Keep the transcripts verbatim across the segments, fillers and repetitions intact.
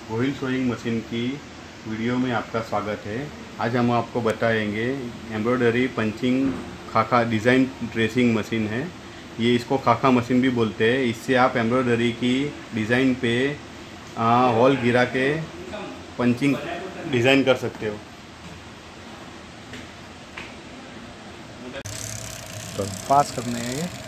Gohil sewing machine की video में आपका स्वागत है। आज हम आपको बताएंगे एम्ब्रॉयडरी पंचिंग खाका डिज़ाइन ट्रेसिंग मशीन है। ये इसको खाका मशीन भी बोलते हैं। इससे आप एम्ब्रॉयडरी की डिज़ाइन पे हॉल गिरा के पंचिंग डिज़ाइन कर सकते हो। तो पास करने हैं ये।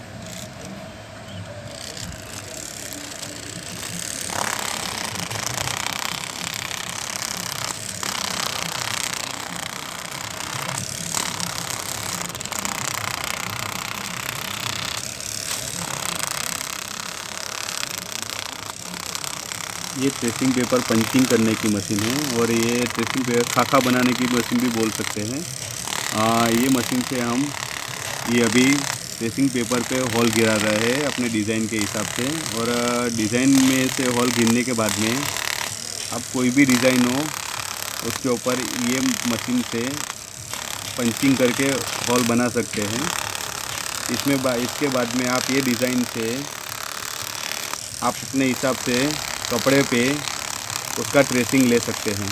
ये ट्रेसिंग पेपर पंचिंग करने की मशीन है और ये ट्रेसिंग पेपर खाका बनाने की मशीन भी बोल सकते हैं। आ, ये मशीन से हम ये अभी ट्रेसिंग पेपर पे हॉल गिरा रहे हैं अपने डिज़ाइन के हिसाब से। और डिज़ाइन में से हॉल गिरने के बाद में अब कोई भी डिज़ाइन हो उसके ऊपर ये मशीन से पंचिंग करके हॉल बना सकते हैं। इसमें बा, इसके बाद में आप ये डिज़ाइन से आप अपने हिसाब से कपड़े पे उसका ट्रेसिंग ले सकते हैं।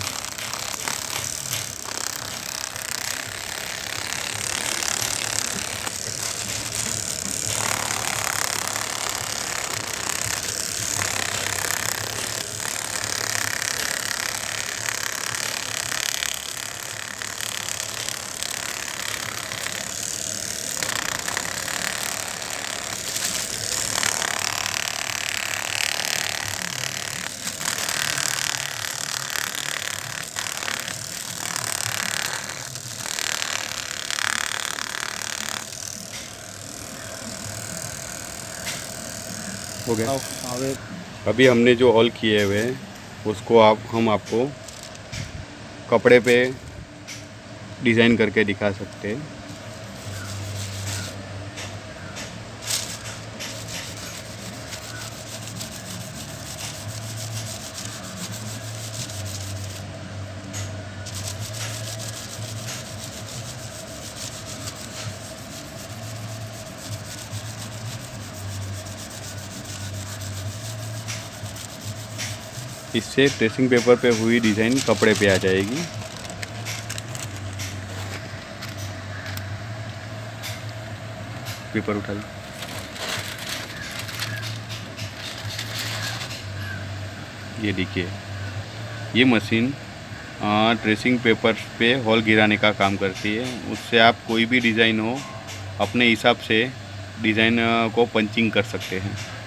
हो गया। अभी हमने जो हॉल किए हुए हैं उसको आप हम आपको कपड़े पे डिज़ाइन करके दिखा सकते हैं। इससे ट्रेसिंग पेपर पे हुई डिज़ाइन कपड़े पे आ जाएगी। पेपर उठा लो। ये देखिए, ये मशीन ट्रेसिंग पेपर पे हॉल गिराने का काम करती है। उससे आप कोई भी डिज़ाइन हो अपने हिसाब से डिज़ाइन को पंचिंग कर सकते हैं।